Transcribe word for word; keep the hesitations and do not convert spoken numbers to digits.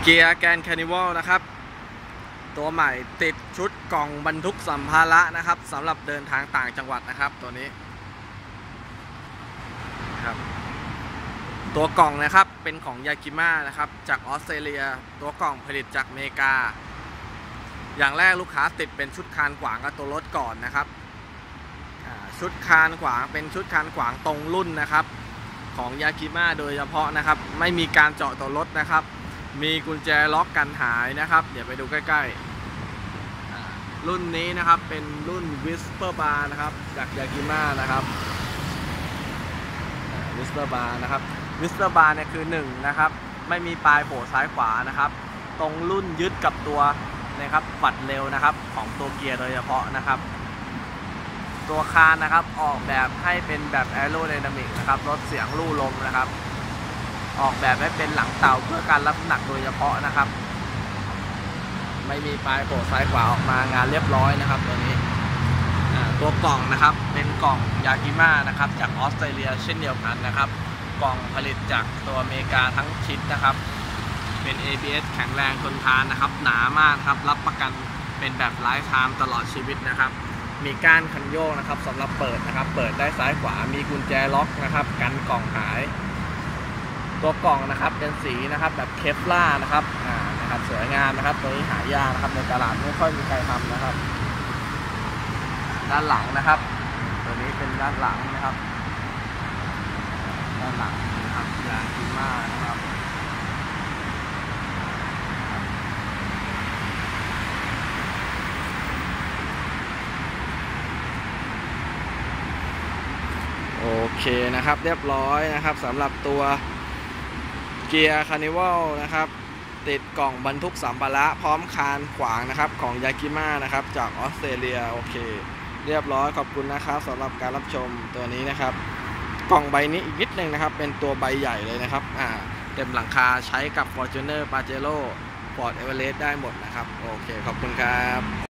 เกียร์แกนคาร์นิวัลนะครับตัวใหม่ติดชุดกล่องบรรทุกสัมภาระนะครับสำหรับเดินทางต่างจังหวัดนะครับตัวนี้ครับตัวกล่องนะครับเป็นของยากิม่านะครับจากออสเตรเลียตัวกล่องผลิตจากอเมริกาอย่างแรกลูกค้าติดเป็นชุดคานขวางกับตัวรถก่อนนะครับชุดคานขวางเป็นชุดคานขวางตรงรุ่นนะครับของยากิม่าโดยเฉพาะนะครับไม่มีการเจาะตัวรถนะครับมีกุญแจล็อกกันหายนะครับเดี๋ยวไปดูใกล้ๆรุ่นนี้นะครับเป็นรุ่น Whisper Bar นะครับจากยากิม่านะครับ Whisper Bar นะครับ Whisper Bar เนี่ยคือหนึ่งนะครับไม่มีปลายโผล่ซ้ายขวานะครับตรงรุ่นยึดกับตัวนะครับปัดเร็วนะครับของตัวเกียร์โดยเฉพาะนะครับตัวคานนะครับออกแบบให้เป็นแบบแอโรไดนามิกนะครับลดเสียงลู่ลมนะครับออกแบบให้เป็นหลังเต่าเพื่อการรับน้ำหนักโดยเฉพาะนะครับไม่มีปลายโผล่ซ้ายขวาออกมางานเรียบร้อยนะครับตัวนี้ตัวกล่องนะครับเป็นกล่องยากิม่านะครับจากออสเตรเลียเช่นเดียวกันนะครับกล่องผลิตจากตัวอเมริกาทั้งชิ้นนะครับเป็น เอ บี เอส แข็งแรงทนทานนะครับหนามากครับรับประกันเป็นแบบไลฟ์ไทม์ตลอดชีวิตนะครับมีก้านคันโยกนะครับสำหรับเปิดนะครับเปิดได้ซ้ายขวามีกุญแจล็อกนะครับกันกล่องหายตัวกล่องนะครับเป็นสีนะครับแบบเคฟล่านะครับอ่านะครับสวยงามนะครับตัวนี้หายากนะครับในตลาดไม่ค่อยมีใครทำนะครับด้านหลังนะครับตัวนี้เป็นด้านหลังนะครับด้านหลังนะครับยากิม่านะครับโอเคนะครับเรียบร้อยนะครับสำหรับตัวเกียร์คาร์นิวัลนะครับติดกล่องบรรทุกสัมภาระพร้อมคานขวางนะครับของยากิม่านะครับจากออสเตรเลียโอเคเรียบร้อยขอบคุณนะครับสำหรับการรับชมตัวนี้นะครับกล่องใบนี้อีกนิดนึงนะครับเป็นตัวใบใหญ่เลยนะครับอ่าเต็มหลังคาใช้กับ Fortuner Pajero Ford Everest ได้หมดนะครับโอเคขอบคุณครับ